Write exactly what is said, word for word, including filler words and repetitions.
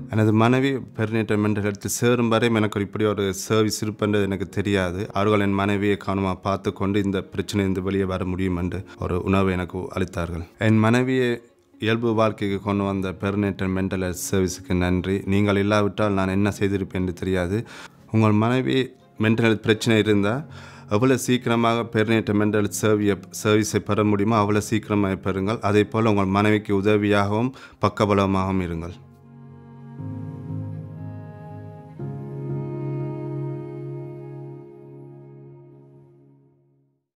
எனது மனைவி பெர்னேட்டர் mental health சேரும் வரை எனக்கு இப்படி ஒரு சர்வீஸ் இருப்பது எனக்கு தெரியாது. அவர்கள் என் மனைவியை கவனமாக பார்த்து கொண்டு இந்த பிரச்சனையிலிருந்து வெளியே வர முடியும் என்று ஒரு உணர்வை எனக்கு அளித்தார்கள். என் மனைவியை இயல்பு வாழ்க்கைக்கு கொண்டு வந்த பெர்னேட்டர் மென்டல் ஹெல்த் சர்வீஸுக்கு நன்றி. நீங்கள் இல்லாவிட்டால் நான் என்ன செய்திருப்பேன் என்று தெரியாது. உங்கள் மனைவி மென்டல் ஹெல்த் பிரச்சனை இருந்தால் எவ்வளோ சீக்கிரமாக பெர்னேட்டர் மென்டல் ஹெல்த் சர்வியை சர்வீஸை பெற முடியுமோ அவ்வளோ சீக்கிரமாக பெறுங்கள். அதே போல் உங்கள் மனைவிக்கு உதவியாகவும் பக்கபலமாகவும் இருங்கள்.